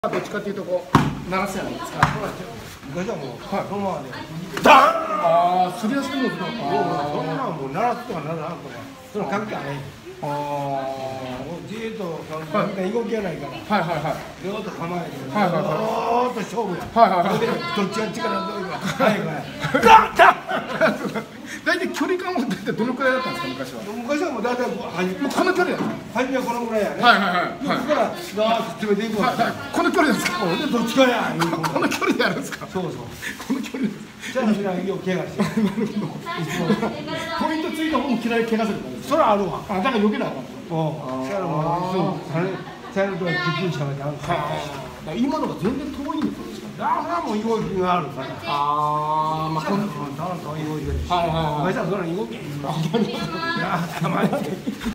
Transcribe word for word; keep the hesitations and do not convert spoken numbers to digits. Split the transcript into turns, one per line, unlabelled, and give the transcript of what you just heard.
どっちかっていうとこう鳴らすじゃないですか。
昔はもう、はい、このままで
ダン。ああ、すりやすくなるんですか。
そんなのもう鳴らすとか鳴らなとか、それは関係ない。ああ、じーっとなんか動きがないから。はいはいはい。両手構えて、はいはいはい。ずーっと勝負や。はいはいはい。どっちが力強いか。はいはい。ダンダン。
大体距離感は大体どのくらいだったんですか、昔は。
昔はもう大体こう、
もうこの距離だ。
初めはこのぐらいやね。
はいはいはい。
だから、ガーッと詰めていくわけ。
この距離ですか。
で、どっちかや。
この距離でやるんですか。
そうそう。
この距離です。
じゃあ、みんなよく怪我して。
ポイントついた方も嫌い怪我するから。
それあるわ。
あ、だから余計なあかん。
うん。それも、そう、されるときっちりしゃべってあるから。
今のが全然遠いんですよ。
だからもう動きがあるから。
ああ、まあこんな
動きが。
はいはいはい。
お前さんそんな動き。いや、たまに。